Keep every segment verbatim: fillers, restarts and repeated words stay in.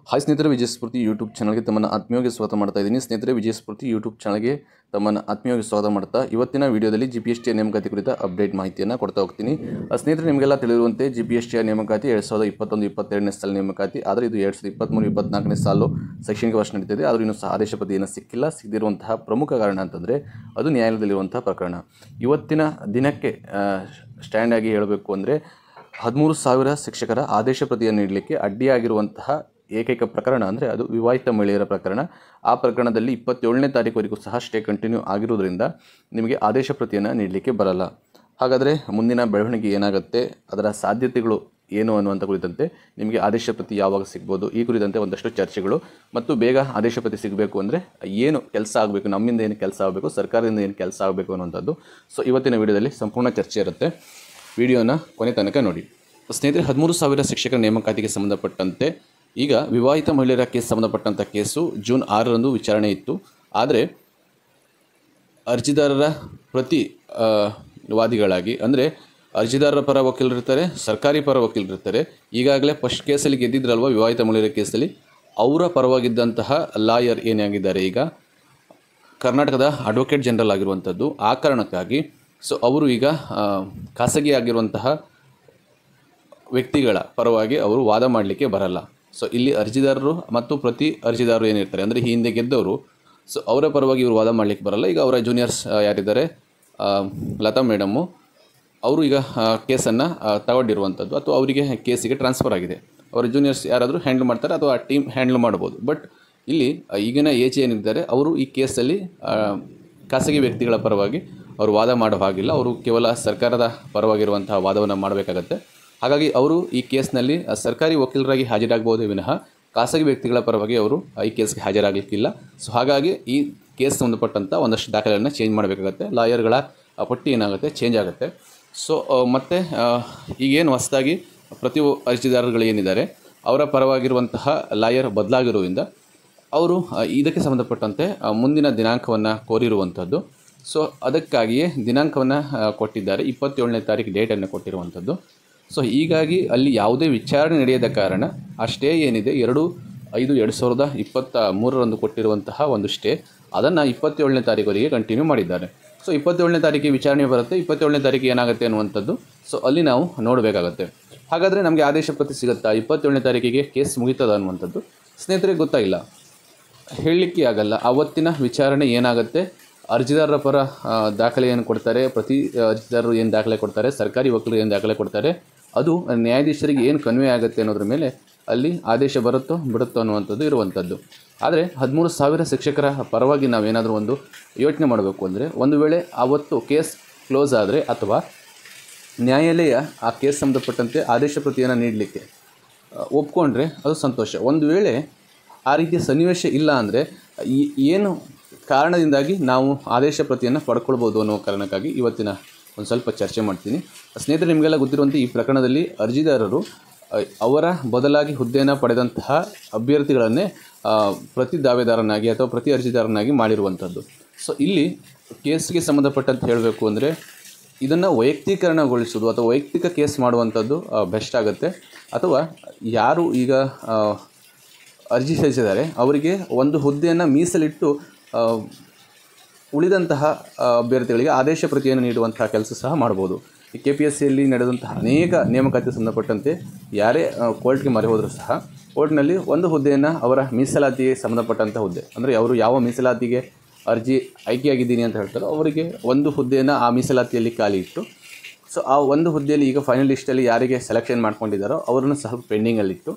Hi ಸ್ನೇಹಿತರೆ, ವಿಜಯ ಸ್ಫೂರ್ತಿ YouTube ಚಾನಲ್ಗೆ ತಮ್ಮನ್ನು ಆತ್ಮೀಯವಾಗಿ ಸ್ವಾಗತ ಮಾಡ್ತಾ ಇದ್ದೀನಿ. ಸ್ನೇಹಿತರೆ, ವಿಜಯ ಸ್ಫೂರ್ತಿ ಯೂಟ್ಯೂಬ್ ಚಾನಲ್ಗೆ ತಮ್ಮನ್ನು ಆತ್ಮೀಯವಾಗಿ ಸ್ವಾಗತ ಮಾಡ್ತಾ ಇವತ್ತಿನ ವಿಡಿಯೋದಲ್ಲಿ ಜಿ ಪಿ ಎಸ್ ಟಿ ನೇಮಕಾತಿ ಕುರಿತ ಅಪ್ಡೇಟ್ ಮಾಹಿತಿಯನ್ನು ಕೊಡ್ತಾ ಹೋಗ್ತೀನಿ. ಸ್ನೇಹಿತರೆ, ನಿಮಗೆಲ್ಲ ತಿಳಿದಿರುವಂತೆ ಜಿ ಪಿ ಎಸ್ ಟಿ ನೇಮಕಾತಿ ಎರಡು ಸಾವಿರದ ಇಪ್ಪತ್ತೊಂದು ಇಪ್ಪತ್ತೆರಡನೇ ಸಾಲ ನೇಮಕಾತಿ, ಆದರೆ ಇದು ಎರಡು ಸಾವಿರದ ಇಪ್ಪತ್ತ್ಮೂರು ಇಪ್ಪತ್ನಾಲ್ಕನೇ ಸಾಲು ಶೈಕ್ಷಣಿಕ ವರ್ಷ ನಡೀತಿದೆ. ಆದರೂ ಇನ್ನೂ ಸಹ ಆದೇಶ ಪ್ರತಿ ಏನು ಸಿಕ್ಕಿಲ್ಲ. ಸಿಗದಿರುವಂತಹ ಪ್ರಮುಖ ಕಾರಣ ಅಂತಂದರೆ ಅದು ನ್ಯಾಯಾಲಯದಲ್ಲಿರುವಂತಹ ಪ್ರಕರಣ. ಇವತ್ತಿನ ದಿನಕ್ಕೆ ಸ್ಟ್ಯಾಂಡ್ ಆಗಿ ಹೇಳಬೇಕು ಅಂದರೆ ಹದಿಮೂರು ಸಾವಿರ ಶಿಕ್ಷಕರ ಆದೇಶ ಪ್ರತಿಯನ್ನು ನೀಡಲಿಕ್ಕೆ ಅಡ್ಡಿಯಾಗಿರುವಂತಹ ಏಕೈಕ ಪ್ರಕರಣ ಅಂದರೆ ಅದು ವಿವಾಹಿತ ಮಹಿಳೆಯರ ಪ್ರಕರಣ. ಆ ಪ್ರಕರಣದಲ್ಲಿ ಇಪ್ಪತ್ತೇಳನೇ ತಾರೀಕುವರೆಗೂ ಸಹ ಸ್ಟೇ ಕಂಟಿನ್ಯೂ ಆಗಿರುವುದರಿಂದ ನಿಮಗೆ ಆದೇಶ ಪ್ರತಿಯನ್ನು ನೀಡಲಿಕ್ಕೆ ಬರಲ್ಲ. ಹಾಗಾದರೆ ಮುಂದಿನ ಬೆಳವಣಿಗೆ ಏನಾಗುತ್ತೆ, ಅದರ ಸಾಧ್ಯತೆಗಳು ಏನು ಅನ್ನುವಂಥ ಕುರಿತಂತೆ ನಿಮಗೆ ಆದೇಶ ಪ್ರತಿ ಯಾವಾಗ ಸಿಗ್ಬೋದು, ಈ ಕುರಿತಂತೆ ಒಂದಷ್ಟು ಚರ್ಚೆಗಳು ಮತ್ತು ಬೇಗ ಆದೇಶ ಪ್ರತಿ ಸಿಗಬೇಕು ಅಂದರೆ ಏನು ಕೆಲಸ ಆಗಬೇಕು, ನಮ್ಮಿಂದ ಏನು ಕೆಲಸ ಆಗಬೇಕು, ಸರ್ಕಾರದಿಂದ ಏನು ಕೆಲಸ ಆಗಬೇಕು ಅನ್ನುವಂಥದ್ದು. ಸೊ ಇವತ್ತಿನ ವಿಡಿಯೋದಲ್ಲಿ ಸಂಪೂರ್ಣ ಚರ್ಚೆ ಇರುತ್ತೆ. ವಿಡಿಯೋನ ಕೊನೆ ತನಕ ನೋಡಿ. ಸ್ನೇಹಿತರೆ, ಹದಿಮೂರು ಸಾವಿರ ಶಿಕ್ಷಕರ ನೇಮಕಾತಿಗೆ ಸಂಬಂಧಪಟ್ಟಂತೆ ಈಗ ವಿವಾಹಿತ ಮಹಿಳೆಯರ ಕೇಸ್ ಸಂಬಂಧಪಟ್ಟಂಥ ಕೇಸು ಜೂನ್ ಆರರಂದು ವಿಚಾರಣೆ ಇತ್ತು. ಆದರೆ ಅರ್ಜಿದಾರರ ಪ್ರತಿ ವಾದಿಗಳಾಗಿ ಅಂದರೆ ಅರ್ಜಿದಾರರ ಪರ ವಕೀಲರಿರ್ತಾರೆ, ಸರ್ಕಾರಿ ಪರ ವಕೀಲರಿರ್ತಾರೆ. ಈಗಾಗಲೇ ಫಸ್ಟ್ ಕೇಸಲ್ಲಿ ಗೆದ್ದಿದ್ರಲ್ವ ವಿವಾಹಿತ ಮಹಿಳೆಯರ ಕೇಸಲ್ಲಿ, ಅವರ ಪರವಾಗಿದ್ದಂತಹ ಲಾಯರ್ ಏನಾಗಿದ್ದಾರೆ ಈಗ ಕರ್ನಾಟಕದ ಅಡ್ವೊಕೇಟ್ ಜನರಲ್ ಆಗಿರುವಂಥದ್ದು. ಆ ಕಾರಣಕ್ಕಾಗಿ ಸೊ ಅವರು ಈಗ ಖಾಸಗಿ ಆಗಿರುವಂತಹ ವ್ಯಕ್ತಿಗಳ ಪರವಾಗಿ ಅವರು ವಾದ ಮಾಡಲಿಕ್ಕೆ ಬರಲ್ಲ. ಸೊ ಇಲ್ಲಿ ಅರ್ಜಿದಾರರು ಮತ್ತು ಪ್ರತಿ ಅರ್ಜಿದಾರರು ಏನಿರ್ತಾರೆ ಅಂದರೆ ಈ ಹಿಂದೆ ಗೆದ್ದವರು, ಸೊ ಅವರ ಪರವಾಗಿ ಇವರು ವಾದ ಮಾಡಲಿಕ್ಕೆ ಬರಲ್ಲ. ಈಗ ಅವರ ಜೂನಿಯರ್ಸ್ ಯಾರಿದ್ದಾರೆ, ಲತಾ ಮೇಡಮ್ಮು, ಅವರು ಈಗ ಕೇಸನ್ನು ತಗೊಂಡಿರುವಂಥದ್ದು ಅಥವಾ ಅವರಿಗೆ ಕೇಸಿಗೆ ಟ್ರಾನ್ಸ್ಫರ್ ಆಗಿದೆ. ಅವರ ಜೂನಿಯರ್ಸ್ ಯಾರಾದರೂ ಹ್ಯಾಂಡಲ್ ಮಾಡ್ತಾರೆ ಅಥವಾ ಆ ಟೀಮ್ ಹ್ಯಾಂಡಲ್ ಮಾಡ್ಬೋದು. ಬಟ್ ಇಲ್ಲಿ ಈಗಿನ ಏಜ್ ಏನಿದ್ದಾರೆ ಅವರು ಈ ಕೇಸಲ್ಲಿ ಖಾಸಗಿ ವ್ಯಕ್ತಿಗಳ ಪರವಾಗಿ ಅವರು ವಾದ ಮಾಡೋ ಹಾಗಿಲ್ಲ. ಅವರು ಕೇವಲ ಸರ್ಕಾರದ ಪರವಾಗಿರುವಂತಹ ವಾದವನ್ನು ಮಾಡಬೇಕಾಗತ್ತೆ. ಹಾಗಾಗಿ ಅವರು ಈ ಕೇಸ್ನಲ್ಲಿ ಸರ್ಕಾರಿ ವಕೀಲರಾಗಿ ಹಾಜರಾಗಬಹುದೇ ವಿನಃ ಖಾಸಗಿ ವ್ಯಕ್ತಿಗಳ ಪರವಾಗಿ ಅವರು ಈ ಕೇಸ್ಗೆ ಹಾಜರಾಗಲಿಕ್ಕಿಲ್ಲ. ಸೊ ಹಾಗಾಗಿ ಈ ಕೇಸ್ ಸಂಬಂಧಪಟ್ಟಂಥ ಒಂದಷ್ಟು ದಾಖಲೆಗಳನ್ನು ಚೇಂಜ್ ಮಾಡಬೇಕಾಗತ್ತೆ. ಲಾಯರ್ಗಳ ಪಟ್ಟಿ ಏನಾಗುತ್ತೆ ಚೇಂಜ್ ಆಗುತ್ತೆ. ಸೊ ಮತ್ತು ಈಗೇನು ಹೊಸದಾಗಿ ಪ್ರತಿ ಅರ್ಜಿದಾರರುಗಳು ಏನಿದ್ದಾರೆ ಅವರ ಪರವಾಗಿರುವಂತಹ ಲಾಯರ್ ಬದಲಾಗಿರುವುದರಿಂದ ಅವರು ಇದಕ್ಕೆ ಸಂಬಂಧಪಟ್ಟಂತೆ ಮುಂದಿನ ದಿನಾಂಕವನ್ನು ಕೋರಿರುವಂಥದ್ದು. ಸೊ ಅದಕ್ಕಾಗಿಯೇ ದಿನಾಂಕವನ್ನು ಕೊಟ್ಟಿದ್ದಾರೆ, ಇಪ್ಪತ್ತೇಳನೇ ತಾರೀಕು ಡೇಟನ್ನು ಕೊಟ್ಟಿರುವಂಥದ್ದು. ಸೊ ಹೀಗಾಗಿ ಅಲ್ಲಿ ಯಾವುದೇ ವಿಚಾರಣೆ ನಡೆಯದ ಕಾರಣ ಆ ಸ್ಟೇ ಏನಿದೆ ಎರಡು ಐದು ಎರಡು ಸಾವಿರದ ಇಪ್ಪತ್ತ ಮೂರರಂದು ಕೊಟ್ಟಿರುವಂತಹ ಒಂದು ಸ್ಟೇ ಅದನ್ನು ಇಪ್ಪತ್ತೇಳನೇ ತಾರೀಕುವರೆಗೆ ಕಂಟಿನ್ಯೂ ಮಾಡಿದ್ದಾರೆ. ಸೊ ಇಪ್ಪತ್ತೇಳನೇ ತಾರೀಕಿಗೆ ವಿಚಾರಣೆ ಬರುತ್ತೆ. ಇಪ್ಪತ್ತೇಳನೇ ತಾರೀಕಿಗೆ ಏನಾಗುತ್ತೆ ಅನ್ನುವಂಥದ್ದು ಸೊ ಅಲ್ಲಿ ನಾವು ನೋಡಬೇಕಾಗತ್ತೆ. ಹಾಗಾದರೆ ನಮಗೆ ಆದೇಶ ಪ್ರತಿ ಸಿಗುತ್ತಾ, ಇಪ್ಪತ್ತೇಳನೇ ತಾರೀಕಿಗೆ ಕೇಸ್ ಮುಗಿತದ ಅನ್ನುವಂಥದ್ದು ಸ್ನೇಹಿತರಿಗೆ ಗೊತ್ತಾಗಿಲ್ಲ, ಹೇಳಲಿಕ್ಕೆ ಆಗಲ್ಲ. ಆವತ್ತಿನ ವಿಚಾರಣೆ ಏನಾಗುತ್ತೆ, ಅರ್ಜಿದಾರರ ಪರ ದಾಖಲೆ ಏನು ಕೊಡ್ತಾರೆ, ಪ್ರತಿ ಅರ್ಜಿದಾರರು ಏನು ದಾಖಲೆ ಕೊಡ್ತಾರೆ, ಸರ್ಕಾರಿ ವಕೀಲರು ಏನು ದಾಖಲೆ ಕೊಡ್ತಾರೆ, ಅದು ನ್ಯಾಯಾಧೀಶರಿಗೆ ಏನು ಕನ್ವೆ ಆಗುತ್ತೆ ಅನ್ನೋದ್ರ ಮೇಲೆ ಅಲ್ಲಿ ಆದೇಶ ಬರುತ್ತೋ ಬಿಡುತ್ತೋ ಅನ್ನುವಂಥದ್ದು ಇರುವಂಥದ್ದು. ಆದರೆ ಹದಿಮೂರು ಸಾವಿರ ಶಿಕ್ಷಕರ ಪರವಾಗಿ ನಾವೇನಾದರೂ ಒಂದು ಯೋಚನೆ ಮಾಡಬೇಕು ಅಂದರೆ, ಒಂದು ವೇಳೆ ಆವತ್ತು ಕೇಸ್ ಕ್ಲೋಸ್ ಆದರೆ ಅಥವಾ ನ್ಯಾಯಾಲಯ ಆ ಕೇಸ್ ಸಂಬಂಧಪಟ್ಟಂತೆ ಆದೇಶ ಪ್ರತಿಯನ್ನು ನೀಡಲಿಕ್ಕೆ ಒಪ್ಕೊಂಡ್ರೆ ಅದು ಸಂತೋಷ. ಒಂದು ವೇಳೆ ಆ ರೀತಿಯ ಸನ್ನಿವೇಶ ಇಲ್ಲ ಅಂದರೆ ಈ ಏನು ಕಾರಣದಿಂದಾಗಿ ನಾವು ಆದೇಶ ಪ್ರತಿಯನ್ನು ಪಡ್ಕೊಳ್ಬೋದು ಅನ್ನೋ ಕಾರಣಕ್ಕಾಗಿ ಇವತ್ತಿನ ಒಂದು ಸ್ವಲ್ಪ ಚರ್ಚೆ ಮಾಡ್ತೀನಿ. ಸ್ನೇಹಿತರೆ, ನಿಮಗೆಲ್ಲ ಗೊತ್ತಿರುವಂತೆ ಈ ಪ್ರಕರಣದಲ್ಲಿ ಅರ್ಜಿದಾರರು ಅವರ ಬದಲಾಗಿ ಹುದ್ದೆಯನ್ನು ಪಡೆದಂತಹ ಅಭ್ಯರ್ಥಿಗಳನ್ನೇ ಪ್ರತಿ ದಾವೆದಾರನಾಗಿ ಅಥವಾ ಪ್ರತಿ ಅರ್ಜಿದಾರನಾಗಿ ಮಾಡಿರುವಂಥದ್ದು. ಸೊ ಇಲ್ಲಿ ಕೇಸ್ಗೆ ಸಂಬಂಧಪಟ್ಟಂತೆ ಹೇಳಬೇಕು ಅಂದರೆ ಇದನ್ನು ವೈಯಕ್ತೀಕರಣಗೊಳಿಸೋದು ಅಥವಾ ವೈಯಕ್ತಿಕ ಕೇಸ್ ಮಾಡುವಂಥದ್ದು ಬೆಸ್ಟ್ ಆಗುತ್ತೆ. ಅಥವಾ ಯಾರು ಈಗ ಅರ್ಜಿ ಸಲ್ಲಿಸಿದ್ದಾರೆ ಅವರಿಗೆ ಒಂದು ಹುದ್ದೆಯನ್ನು ಮೀಸಲಿಟ್ಟು ಉಳಿದಂತಹ ಅಭ್ಯರ್ಥಿಗಳಿಗೆ ಆದೇಶ ಪ್ರತಿಯನ್ನು ನೀಡುವಂತಹ ಕೆಲಸ ಸಹ ಮಾಡ್ಬೋದು. ಈ ಕೆ ಪಿ ಎಸ್ ಸಿಯಲ್ಲಿ ನಡೆದಂತಹ ಅನೇಕ ನೇಮಕಾತಿ ಸಂಬಂಧಪಟ್ಟಂತೆ ಯಾರೇ ಕೋರ್ಟ್ಗೆ ಮೊರೆ ಹೋದರೂ ಸಹ ಕೋರ್ಟ್ನಲ್ಲಿ ಒಂದು ಹುದ್ದೆಯನ್ನು ಅವರ ಮೀಸಲಾತಿಗೆ ಸಂಬಂಧಪಟ್ಟಂಥ ಹುದ್ದೆ ಅಂದರೆ ಅವರು ಯಾವ ಮೀಸಲಾತಿಗೆ ಅರ್ಜಿ ಆಯ್ಕೆಯಾಗಿದ್ದೀನಿ ಅಂತ ಹೇಳ್ತಾರೋ ಅವರಿಗೆ ಒಂದು ಹುದ್ದೆಯನ್ನು ಆ ಮೀಸಲಾತಿಯಲ್ಲಿ ಖಾಲಿ ಇಟ್ಟು, ಸೊ ಆ ಒಂದು ಹುದ್ದೆಯಲ್ಲಿ ಈಗ ಫೈನಲ್ ಲಿಸ್ಟಲ್ಲಿ ಯಾರಿಗೆ ಸೆಲೆಕ್ಷನ್ ಮಾಡ್ಕೊಂಡಿದ್ದಾರೋ ಅವರನ್ನು ಸಹ ಪೆಂಡಿಂಗಲ್ಲಿಟ್ಟು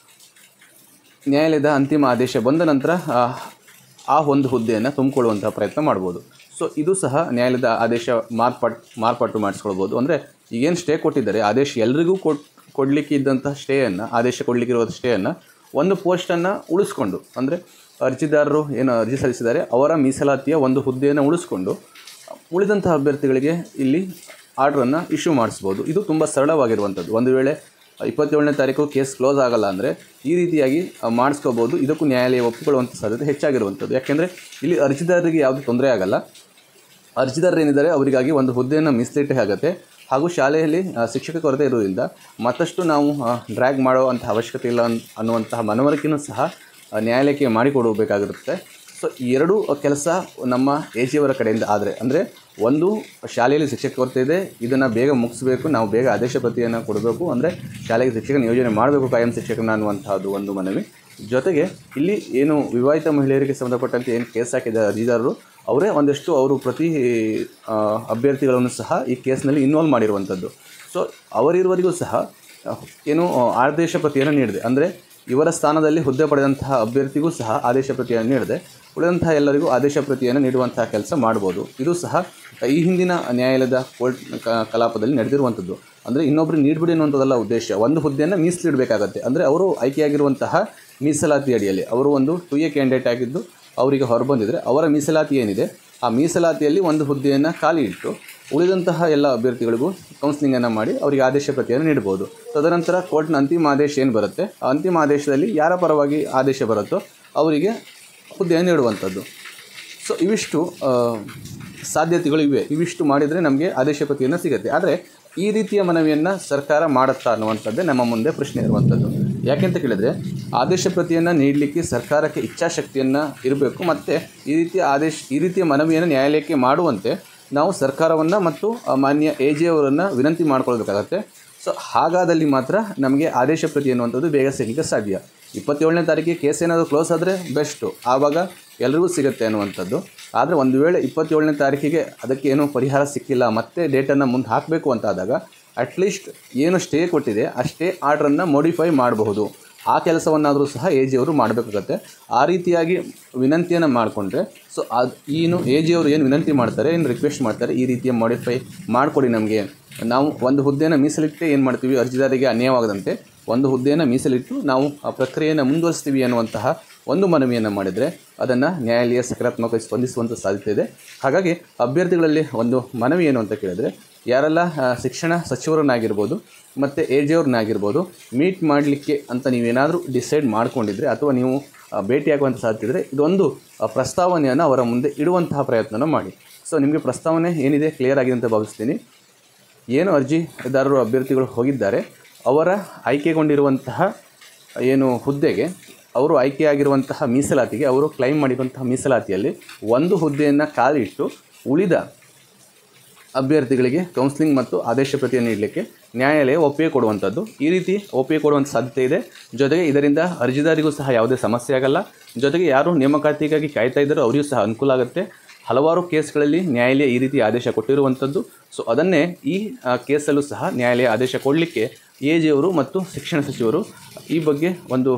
ನ್ಯಾಯಾಲಯದ ಅಂತಿಮ ಆದೇಶ ಬಂದ ನಂತರ ಆ ಒಂದು ಹುದ್ದೆಯನ್ನು ತುಂಬಿಕೊಳ್ಳುವಂಥ ಪ್ರಯತ್ನ ಮಾಡ್ಬೋದು. ಸೊ ಇದು ಸಹ ನ್ಯಾಯಾಲಯದ ಆದೇಶ ಮಾರ್ಪಟ್ಟು ಮಾರ್ಪಾಟು ಮಾಡಿಸ್ಕೊಳ್ಬೋದು. ಅಂದರೆ ಈಗೇನು ಸ್ಟೇ ಕೊಟ್ಟಿದ್ದಾರೆ, ಆದೇಶ ಎಲ್ರಿಗೂ ಕೊಟ್ಟು ಕೊಡಲಿಕ್ಕೆ ಇದ್ದಂಥ ಸ್ಟೇಯನ್ನು ಆದೇಶ ಕೊಡಲಿಕ್ಕಿರುವ ಸ್ಟೇಯನ್ನು ಒಂದು ಪೋಸ್ಟನ್ನು ಉಳಿಸ್ಕೊಂಡು ಅಂದರೆ ಅರ್ಜಿದಾರರು ಏನು ಅರ್ಜಿ ಸಲ್ಲಿಸಿದ್ದಾರೆ ಅವರ ಮೀಸಲಾತಿಯ ಒಂದು ಹುದ್ದೆಯನ್ನು ಉಳಿಸ್ಕೊಂಡು ಉಳಿದಂತಹ ಅಭ್ಯರ್ಥಿಗಳಿಗೆ ಇಲ್ಲಿ ಆರ್ಡ್ರನ್ನು ಇಶ್ಯೂ ಮಾಡಿಸ್ಬೋದು. ಇದು ತುಂಬ ಸರಳವಾಗಿರುವಂಥದ್ದು. ಒಂದು ವೇಳೆ ಇಪ್ಪತ್ತೇಳನೇ ತಾರೀಕು ಕೇಸ್ ಕ್ಲೋಸ್ ಆಗಲ್ಲ ಅಂದರೆ ಈ ರೀತಿಯಾಗಿ ಮಾಡಿಸ್ಕೋಬೋದು. ಇದಕ್ಕೂ ನ್ಯಾಯಾಲಯ ಒಪ್ಪಿಕೊಳ್ಳುವಂಥ ಸಾಧ್ಯತೆ ಹೆಚ್ಚಾಗಿರುವಂಥದ್ದು. ಯಾಕೆಂದರೆ ಇಲ್ಲಿ ಅರ್ಜಿದಾರರಿಗೆ ಯಾವುದೇ ತೊಂದರೆ ಆಗಲ್ಲ. ಅರ್ಜಿದಾರರು ಏನಿದ್ದಾರೆ ಅವರಿಗಾಗಿ ಒಂದು ಹುದ್ದೆಯನ್ನು ಮೀಸಲಿಟ್ಟೇ ಆಗುತ್ತೆ. ಹಾಗೂ ಶಾಲೆಯಲ್ಲಿ ಶಿಕ್ಷಕ ಕೊರತೆ ಇರುವುದರಿಂದ ಮತ್ತಷ್ಟು ನಾವು ಡ್ರ್ಯಾಗ್ ಮಾಡುವಂಥ ಅವಶ್ಯಕತೆ ಇಲ್ಲ ಅನ್ ಅನ್ನುವಂತಹ ಮನವರಿಕೆಯೂ ಸಹ ನ್ಯಾಯಾಲಯಕ್ಕೆ ಮಾಡಿಕೊಡಬೇಕಾಗಿರುತ್ತೆ. ಸೊ ಈ ಎರಡೂ ಕೆಲಸ ನಮ್ಮ ಎ ಜಿ ಅವರ ಕಡೆಯಿಂದ ಆದರೆ ಅಂದರೆ ಒಂದು ಶಾಲೆಯಲ್ಲಿ ಶಿಕ್ಷಕ ಕೊರತೆ ಇದೆ, ಇದನ್ನು ಬೇಗ ಮುಗಿಸ್ಬೇಕು, ನಾವು ಬೇಗ ಆದೇಶ ಪ್ರತಿಯನ್ನು ಕೊಡಬೇಕು, ಅಂದರೆ ಶಾಲೆಗೆ ಶಿಕ್ಷಕ ನಿಯೋಜನೆ ಮಾಡಬೇಕು ಕಾಯಂ ಶಿಕ್ಷಕನ ಅನ್ನುವಂಥದ್ದು ಒಂದು ಮನವಿ. ಜೊತೆಗೆ ಇಲ್ಲಿ ಏನು ವಿವಾಹಿತ ಮಹಿಳೆಯರಿಗೆ ಸಂಬಂಧಪಟ್ಟಂತೆ ಏನು ಕೇಸ್ ಹಾಕಿದ ಅರ್ಜಿದಾರರು ಅವರೇ ಒಂದಷ್ಟು ಅವರು ಪ್ರತಿ ಅಭ್ಯರ್ಥಿಗಳನ್ನು ಸಹ ಈ ಕೇಸ್ನಲ್ಲಿ ಇನ್ವಾಲ್ವ್ ಮಾಡಿರುವಂಥದ್ದು. ಸೊ ಅವರಿರುವವರಿಗೂ ಸಹ ಏನು ಆದೇಶ ಪ್ರತಿಯನ್ನು ನೀಡಿದೆ, ಅಂದರೆ ಇವರ ಸ್ಥಾನದಲ್ಲಿ ಹುದ್ದೆ ಪಡೆದಂತಹ ಅಭ್ಯರ್ಥಿಗೂ ಸಹ ಆದೇಶ ಪ್ರತಿಯನ್ನು ನೀಡಿದೆ, ಉಳಿದಂತಹ ಎಲ್ಲರಿಗೂ ಆದೇಶ ಪ್ರತಿಯನ್ನು ನೀಡುವಂತಹ ಕೆಲಸ ಮಾಡ್ಬೋದು. ಇದು ಸಹ ಈ ಹಿಂದಿನ ನ್ಯಾಯಾಲಯದ ಕೋರ್ಟ್ ಕಲಾಪದಲ್ಲಿ ನಡೆದಿರುವಂಥದ್ದು. ಅಂದರೆ ಇನ್ನೊಬ್ಬರು ನೀಡ್ಬಿಡಿ ಅನ್ನುವಂಥದ್ದಲ್ಲ ಉದ್ದೇಶ, ಒಂದು ಹುದ್ದೆಯನ್ನು ಮೀಸಲಿಡಬೇಕಾಗತ್ತೆ. ಅಂದರೆ ಅವರು ಆಯ್ಕೆಯಾಗಿರುವಂತಹ ಮೀಸಲಾತಿ ಅಡಿಯಲ್ಲಿ ಅವರು ಒಂದು ಟು ಎ ಕ್ಯಾಂಡಿಡೇಟ್ ಆಗಿದ್ದು ಅವರಿಗೆ ಹೊರಬಂದಿದ್ರೆ ಅವರ ಮೀಸಲಾತಿ ಏನಿದೆ ಆ ಮೀಸಲಾತಿಯಲ್ಲಿ ಒಂದು ಹುದ್ದೆಯನ್ನು ಖಾಲಿ ಇಟ್ಟು ಉಳಿದಂತಹ ಎಲ್ಲ ಅಭ್ಯರ್ಥಿಗಳಿಗೂ ಕೌನ್ಸಿಲಿಂಗನ್ನು ಮಾಡಿ ಅವರಿಗೆ ಆದೇಶ ಪ್ರತಿಯನ್ನು ನೀಡ್ಬೋದು. ತದನಂತರ ಕೋರ್ಟ್ನ ಅಂತಿಮ ಆದೇಶ ಏನು ಬರುತ್ತೆ ಆ ಅಂತಿಮ ಆದೇಶದಲ್ಲಿ ಯಾರ ಪರವಾಗಿ ಆದೇಶ ಬರುತ್ತೋ ಅವರಿಗೆ ಹುದ್ದೆಯನ್ನು ನೀಡುವಂಥದ್ದು. ಸೊ ಇವಿಷ್ಟು ಸಾಧ್ಯತೆಗಳು ಇವೆ. ಇವಿಷ್ಟು ಮಾಡಿದರೆ ನಮಗೆ ಆದೇಶ ಪ್ರತಿಯನ್ನು ಸಿಗುತ್ತೆ. ಆದರೆ ಈ ರೀತಿಯ ಮನವಿಯನ್ನು ಸರ್ಕಾರ ಮಾಡುತ್ತಾ ಅನ್ನುವಂಥದ್ದೇ ನಮ್ಮ ಮುಂದೆ ಪ್ರಶ್ನೆ ಇರುವಂಥದ್ದು. ಯಾಕೆಂತ ಕೇಳಿದರೆ ಆದೇಶ ಪ್ರತಿಯನ್ನು ನೀಡಲಿಕ್ಕೆ ಸರ್ಕಾರಕ್ಕೆ ಇಚ್ಛಾಶಕ್ತಿಯನ್ನು ಇರಬೇಕು, ಮತ್ತು ಈ ರೀತಿಯ ಆದೇಶ ಈ ರೀತಿಯ ಮನವಿಯನ್ನು ನ್ಯಾಯಾಲಯಕ್ಕೆ ಮಾಡುವಂತೆ ನಾವು ಸರ್ಕಾರವನ್ನು ಮತ್ತು ಮಾನ್ಯ ಎ ಜಿ ಅವರನ್ನು ವಿನಂತಿ ಮಾಡ್ಕೊಳ್ಬೇಕಾಗತ್ತೆ. ಸೊ ಹಾಗಾದಲ್ಲಿ ಮಾತ್ರ ನಮಗೆ ಆದೇಶ ಪ್ರತಿ ಅನ್ನುವಂಥದ್ದು ಬೇಗ ಸಿಗಲಿಕ್ಕೆ ಸಾಧ್ಯ. ಇಪ್ಪತ್ತೇಳನೇ ತಾರೀಕಿಗೆ ಕೇಸ್ ಏನಾದರೂ ಕ್ಲೋಸ್ ಆದರೆ ಬೆಸ್ಟು, ಆವಾಗ ಎಲ್ರಿಗೂ ಸಿಗುತ್ತೆ ಅನ್ನುವಂಥದ್ದು. ಆದರೆ ಒಂದು ವೇಳೆ ಇಪ್ಪತ್ತೇಳನೇ ತಾರೀಕಿಗೆ ಅದಕ್ಕೆ ಏನೂ ಪರಿಹಾರ ಸಿಕ್ಕಿಲ್ಲ, ಮತ್ತೆ ಡೇಟನ್ನು ಮುಂದೆ ಹಾಕಬೇಕು ಅಂತಾದಾಗ ಅಟ್ಲೀಸ್ಟ್ ಏನು ಸ್ಟೇ ಕೊಟ್ಟಿದೆ ಆ ಸ್ಟೇ ಆರ್ಡ್ರನ್ನು ಮಾಡಿಫೈ ಮಾಡಬಹುದು. ಆ ಕೆಲಸವನ್ನಾದರೂ ಸಹ ಎ ಜಿ ಅವರು ಮಾಡಬೇಕಾಗತ್ತೆ. ಆ ರೀತಿಯಾಗಿ ವಿನಂತಿಯನ್ನು ಮಾಡಿಕೊಂಡ್ರೆ ಸೊ ಅದು ಏನು ಎ ಜಿ ಅವರು ಏನು ವಿನಂತಿ ಮಾಡ್ತಾರೆ, ಏನು ರಿಕ್ವೆಸ್ಟ್ ಮಾಡ್ತಾರೆ, ಈ ರೀತಿಯ ಮಾಡಿಫೈ ಮಾಡಿಕೊಡಿ, ನಮಗೆ ನಾವು ಒಂದು ಹುದ್ದೆಯನ್ನು ಮೀಸಲಿಟ್ಟೆ ಏನು ಮಾಡ್ತೀವಿ ಅರ್ಜಿದಾರರಿಗೆ ಅನ್ಯಾಯವಾಗದಂತೆ ಒಂದು ಹುದ್ದೆಯನ್ನು ಮೀಸಲಿಟ್ಟು ನಾವು ಆ ಪ್ರಕ್ರಿಯೆಯನ್ನು ಮುಂದುವರಿಸ್ತೀವಿ ಅನ್ನುವಂತಹ ಒಂದು ಮನವಿಯನ್ನು ಮಾಡಿದರೆ ಅದನ್ನು ನ್ಯಾಯಾಲಯ ಸಕಾರಾತ್ಮಕವಾಗಿ ಸ್ಪಂದಿಸುವಂಥ ಸಾಧ್ಯತೆ ಇದೆ. ಹಾಗಾಗಿ ಅಭ್ಯರ್ಥಿಗಳಲ್ಲಿ ಒಂದು ಮನವಿ ಏನು ಅಂತ ಕೇಳಿದರೆ, ಯಾರೆಲ್ಲ ಶಿಕ್ಷಣ ಸಚಿವರನ್ನಾಗಿರ್ಬೋದು ಮತ್ತು ಎ ಜಿ ಅವ್ರನ್ನಾಗಿರ್ಬೋದು ಮೀಟ್ ಮಾಡಲಿಕ್ಕೆ ಅಂತ ನೀವೇನಾದರೂ ಡಿಸೈಡ್ ಮಾಡ್ಕೊಂಡಿದ್ರೆ ಅಥವಾ ನೀವು ಭೇಟಿಯಾಗುವಂಥ ಸಾಧ್ಯತೆ ಇದ್ದರೆ ಇದೊಂದು ಪ್ರಸ್ತಾವನೆಯನ್ನು ಅವರ ಮುಂದೆ ಇಡುವಂತಹ ಪ್ರಯತ್ನನ ಮಾಡಿ. ಸೊ ನಿಮಗೆ ಪ್ರಸ್ತಾವನೆ ಏನಿದೆ ಕ್ಲಿಯರ್ ಆಗಿದೆ ಅಂತ ಭಾವಿಸ್ತೀನಿ. ಏನು ಅರ್ಜಿದಾರರು ಅಭ್ಯರ್ಥಿಗಳು ಹೋಗಿದ್ದಾರೆ ಅವರ ಆಯ್ಕೆಗೊಂಡಿರುವಂತಹ ಏನು ಹುದ್ದೆಗೆ ಅವರು ಆಯ್ಕೆಯಾಗಿರುವಂತಹ ಮೀಸಲಾತಿಗೆ ಅವರು ಕ್ಲೈಮ್ ಮಾಡಿರುವಂತಹ ಮೀಸಲಾತಿಯಲ್ಲಿ ಒಂದು ಹುದ್ದೆಯನ್ನು ಖಾಲಿ ಇಟ್ಟು ಉಳಿದ ಅಭ್ಯರ್ಥಿಗಳಿಗೆ ಕೌನ್ಸಿಲಿಂಗ್ ಮತ್ತು ಆದೇಶ ಪ್ರತಿಯನ್ನು ನೀಡಲಿಕ್ಕೆ ನ್ಯಾಯಾಲಯ ಒಪ್ಪಿಗೆ ಕೊಡುವಂಥದ್ದು. ಈ ರೀತಿ ಒಪ್ಪಿಗೆ ಕೊಡುವಂಥ ಸಾಧ್ಯತೆ ಇದೆ. ಜೊತೆಗೆ ಇದರಿಂದ ಅರ್ಜಿದಾರಿಗೂ ಸಹ ಯಾವುದೇ ಸಮಸ್ಯೆ ಆಗಲ್ಲ. ಜೊತೆಗೆ ಯಾರು ನೇಮಕಾತಿಗಾಗಿ ಕಾಯ್ತಾ ಇದ್ದಾರೋ ಅವರಿಗೂ ಸಹ ಅನುಕೂಲ ಆಗುತ್ತೆ. ಹಲವಾರು ಕೇಸ್ಗಳಲ್ಲಿ ನ್ಯಾಯಾಲಯ ಈ ರೀತಿ ಆದೇಶ ಕೊಟ್ಟಿರುವಂಥದ್ದು. ಸೊ ಅದನ್ನೇ ಈ ಕೇಸಲ್ಲೂ ಸಹ ನ್ಯಾಯಾಲಯ ಆದೇಶ ಕೊಡಲಿಕ್ಕೆ ಎ ಜಿ ಅವರು ಮತ್ತು ಶಿಕ್ಷಣ ಸಚಿವರು ಈ ಬಗ್ಗೆ ಒಂದು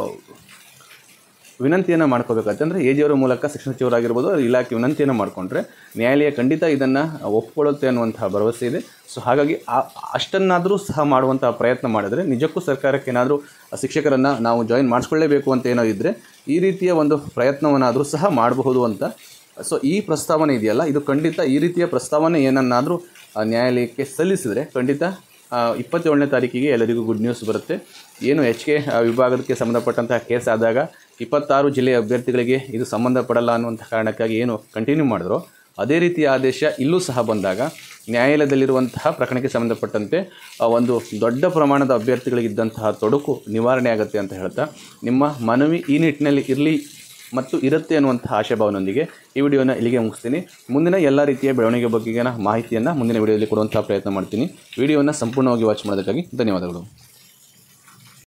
ವಿನಂತಿಯನ್ನು ಮಾಡ್ಕೋಬೇಕಾಗುತ್ತೆ. ಅಂದರೆ ಎ ಜಿ ಅವರ ಮೂಲಕ ಶಿಕ್ಷಣ ಸಚಿವರಾಗಿರ್ಬೋದು ಇಲಾಖೆ ವಿನಂತಿಯನ್ನು ಮಾಡಿಕೊಂಡ್ರೆ ನ್ಯಾಯಾಲಯ ಖಂಡಿತ ಇದನ್ನು ಒಪ್ಕೊಳ್ಳುತ್ತೆ ಅನ್ನುವಂತಹ ಭರವಸೆ ಇದೆ. ಸೊ ಹಾಗಾಗಿ ಅಷ್ಟನ್ನಾದರೂ ಸಹ ಮಾಡುವಂತಹ ಪ್ರಯತ್ನ ಮಾಡಿದರೆ ನಿಜಕ್ಕೂ ಸರ್ಕಾರಕ್ಕೆ ಏನಾದರೂ ಶಿಕ್ಷಕರನ್ನು ನಾವು ಜಾಯಿನ್ ಮಾಡಿಸ್ಕೊಳ್ಳೇಬೇಕು ಅಂತ ಏನೋ ಇದ್ದರೆ ಈ ರೀತಿಯ ಒಂದು ಪ್ರಯತ್ನವನ್ನಾದರೂ ಸಹ ಮಾಡಬಹುದು ಅಂತ. ಸೊ ಈ ಪ್ರಸ್ತಾವನೆ ಇದೆಯಲ್ಲ ಇದು ಖಂಡಿತ ಈ ರೀತಿಯ ಪ್ರಸ್ತಾವನೆ ಏನನ್ನಾದರೂ ನ್ಯಾಯಾಲಯಕ್ಕೆ ಸಲ್ಲಿಸಿದರೆ ಖಂಡಿತ ಇಪ್ಪತ್ತೇಳನೇ ತಾರೀಕಿಗೆ ಎಲ್ಲರಿಗೂ ಗುಡ್ ನ್ಯೂಸ್ ಬರುತ್ತೆ. ಏನು ಎಚ್ ಕೆ ವಿಭಾಗಕ್ಕೆ ಸಂಬಂಧಪಟ್ಟಂತಹ ಕೇಸ್ ಆದಾಗ ಇಪ್ಪತ್ತಾರು ಜಿಲ್ಲೆಯ ಅಭ್ಯರ್ಥಿಗಳಿಗೆ ಇದು ಸಂಬಂಧಪಡಲ್ಲ ಅನ್ನುವಂಥ ಕಾರಣಕ್ಕಾಗಿ ಏನು ಕಂಟಿನ್ಯೂ ಮಾಡಿದ್ರೋ ಅದೇ ರೀತಿಯ ಆದೇಶ ಇಲ್ಲೂ ಸಹ ಬಂದಾಗ ನ್ಯಾಯಾಲಯದಲ್ಲಿರುವಂತಹ ಪ್ರಕರಣಕ್ಕೆ ಸಂಬಂಧಪಟ್ಟಂತೆ ಒಂದು ದೊಡ್ಡ ಪ್ರಮಾಣದ ಅಭ್ಯರ್ಥಿಗಳಿಗಿದ್ದಂತಹ ತೊಡಕು ನಿವಾರಣೆ ಆಗುತ್ತೆ ಅಂತ ಹೇಳ್ತಾ ನಿಮ್ಮ ಮನವಿ ಈ ನಿಟ್ಟಿನಲ್ಲಿ ಇರಲಿ ಮತ್ತು ಇರುತ್ತೆ ಅನ್ನುವಂಥ ಆಶಾಭಾವನೊಂದಿಗೆ ಈ ವಿಡಿಯೋನ ಇಲ್ಲಿಗೆ ಮುಗಿಸ್ತೀನಿ. ಮುಂದಿನ ಎಲ್ಲ ರೀತಿಯ ಬೆಳವಣಿಗೆ ಬಗ್ಗೆನ ಮಾಹಿತಿಯನ್ನು ಮುಂದಿನ ವಿಡಿಯೋದಲ್ಲಿ ಕೊಡುವಂಥ ಪ್ರಯತ್ನ ಮಾಡ್ತೀನಿ. ವಿಡಿಯೋನ ಸಂಪೂರ್ಣವಾಗಿ ವಾಚ್ ಮಾಡೋದಕ್ಕಾಗಿ ಧನ್ಯವಾದಗಳು.